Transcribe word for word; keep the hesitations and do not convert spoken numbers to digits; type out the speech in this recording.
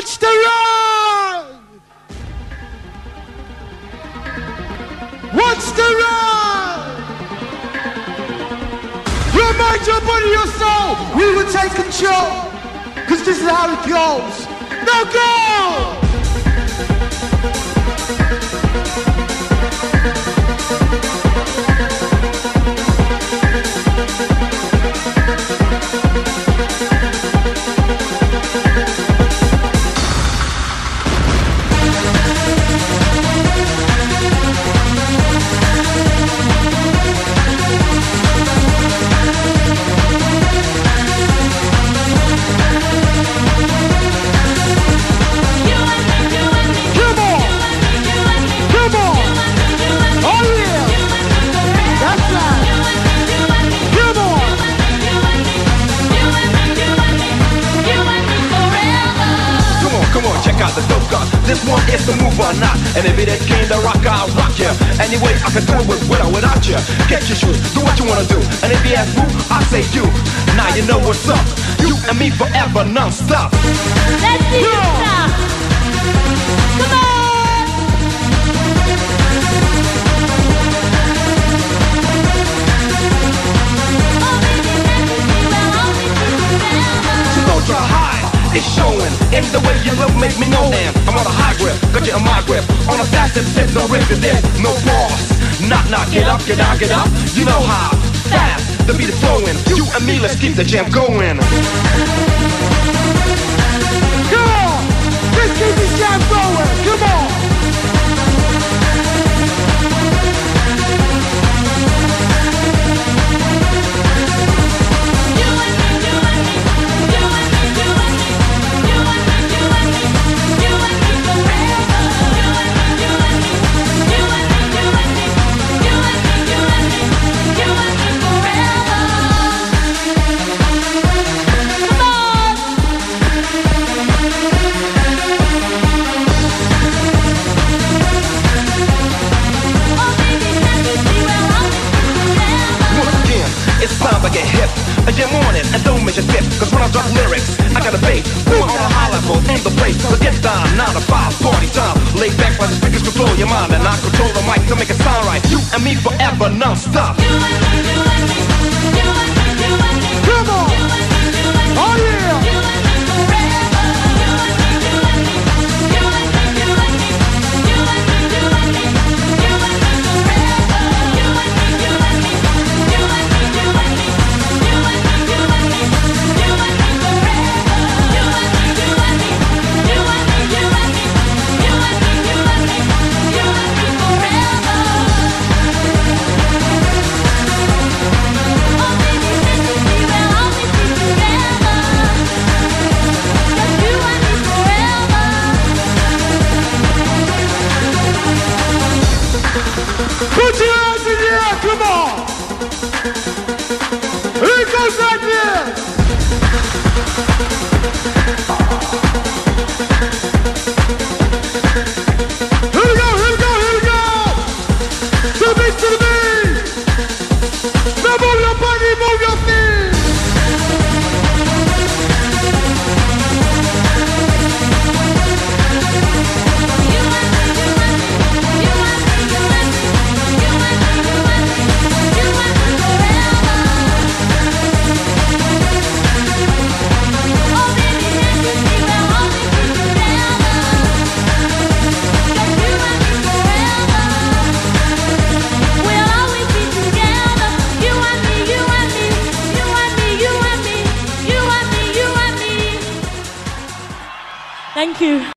What's the wrong? What's the wrong? Your mind, your body, your soul, we will take control. Cause this is how it goes. Now go! The dope gun. This one is the move or not. And if it ain't came to rock, I'll rock ya. Anyway, I can do it with, with or without ya. Get your shoes, do what you wanna do. And if you ask who, I say you. Now you know what's up. You and me forever, non-stop. Let's see you stop. Come on. So don't try to hide. It's showing in the way you look, make me know. And I'm on a high grip, got you on my grip. On a fast tip, no risk to dip, no pause. Knock, knock, get up, get down, get up. You know how fast the beat is flowing. You and me, let's keep the jam going. Come on, let's keep this jam going. Come on. Get hip, and jam on it, and don't miss a tip. Cause when I drop lyrics, I got a bass, boom on a high level, in the place. So get down, nine to five, party time. Lay back while the speakers control your mind, and I control the mic to make it sound right. You and me forever, non-stop. You and me, you and me, you and me, you and me. Come on. You and me, you and me. Oh yeah. You and me forever. You and me, you and me. You and me, you and me. You and me, you and me. You and me forever. You and me, you and me. You and me, you and me. You and me, you and me. You and me forever. You and me, you and me. You and me, you and me. You and me, you and me. You and me forever. Oh baby, can't you see we'll always be together? Just you and me forever. Put your hands in the air, come on! Here it goes like this! Here we go, here we go, here we go! To the beat, to the beat! Now move your body, move your feet! You and me, you and me. You and me, you and me. You and me, you and me. You and me forever. Oh baby, can't you see we'll always be together? Just you and me forever. We'll always be together. You and me, you and me. You and me, you and me. You and me, you and me. Thank you.